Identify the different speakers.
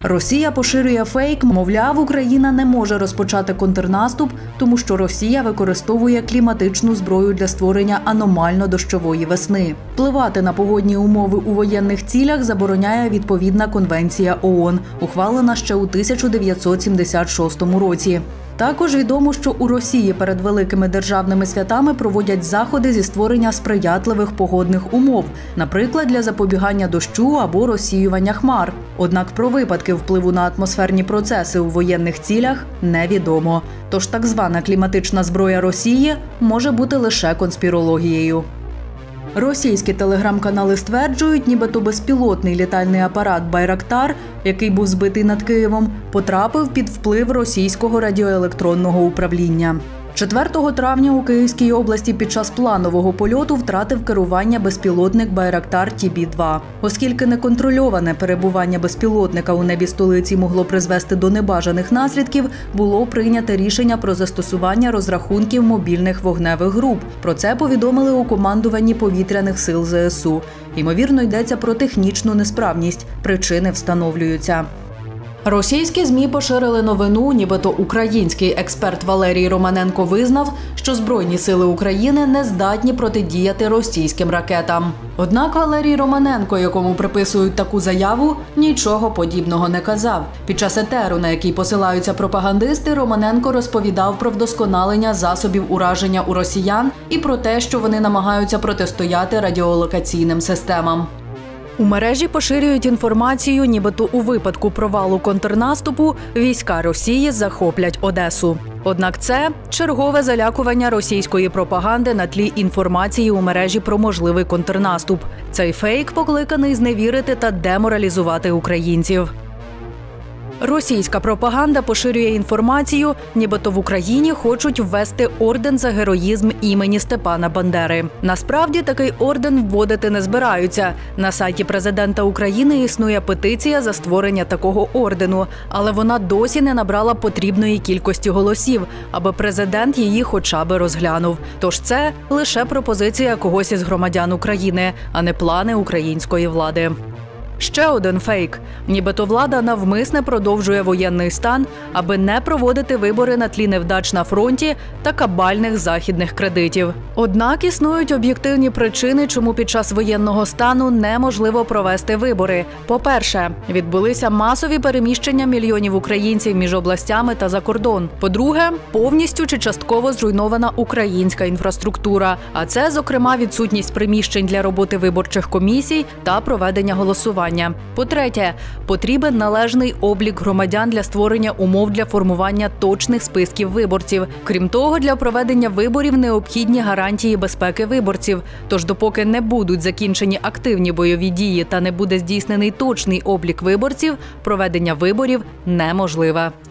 Speaker 1: Росія поширює фейк, мовляв, Україна не може розпочати контрнаступ, тому що Росія використовує кліматичну зброю для створення аномально-дощової весни. Впливати на погодні умови у воєнних цілях забороняє відповідна конвенція ООН, ухвалена ще у 1976 році. Також відомо, що у Росії перед великими державними святами проводять заходи зі створення сприятливих погодних умов, наприклад, для запобігання дощу або розсіювання хмар. Однак про випадки впливу на атмосферні процеси у воєнних цілях невідомо. Тож так звана кліматична зброя Росії може бути лише конспірологією. Російські телеграм-канали стверджують, нібито безпілотний літальний апарат «Байрактар», який був збитий над Києвом, потрапив під вплив російського радіоелектронного управління. 4 травня у Київській області під час планового польоту втратив керування безпілотник «Байрактар ТБ-2». Оскільки неконтрольоване перебування безпілотника у небі столиці могло призвести до небажаних наслідків, було прийнято рішення про застосування розрахунків мобільних вогневих груп. Про це повідомили у командуванні повітряних сил ЗСУ. Ймовірно, йдеться про технічну несправність. Причини встановлюються. Російські ЗМІ поширили новину, нібито український експерт Валерій Романенко визнав, що Збройні сили України не здатні протидіяти російським ракетам. Однак Валерій Романенко, якому приписують таку заяву, нічого подібного не казав. Під час етеру, на який посилаються пропагандисти, Романенко розповідав про вдосконалення засобів ураження у росіян і про те, що вони намагаються протистояти радіолокаційним системам. У мережі поширюють інформацію, нібито у випадку провалу контрнаступу війська Росії захоплять Одесу. Однак це чергове залякування російської пропаганди на тлі інформації у мережі про можливий контрнаступ. Цей фейк покликаний зневірити та деморалізувати українців. Російська пропаганда поширює інформацію, нібито в Україні хочуть ввести орден за героїзм імені Степана Бандери. Насправді, такий орден вводити не збираються. На сайті президента України існує петиція за створення такого ордену, але вона досі не набрала потрібної кількості голосів, аби президент її хоча б розглянув. Тож це лише пропозиція когось із громадян України, а не плани української влади. Ще один фейк. Нібито влада навмисне продовжує воєнний стан, аби не проводити вибори на тлі невдач на фронті та кабальних західних кредитів. Однак існують об'єктивні причини, чому під час воєнного стану неможливо провести вибори. По-перше, відбулися масові переміщення мільйонів українців між областями та за кордон. По-друге, повністю чи частково зруйнована українська інфраструктура. А це, зокрема, відсутність приміщень для роботи виборчих комісій та проведення голосування. По-третє, потрібен належний облік громадян для створення умов для формування точних списків виборців. Крім того, для проведення виборів необхідні гарантії безпеки виборців. Тож допоки не будуть закінчені активні бойові дії та не буде здійснений точний облік виборців, проведення виборів неможливе.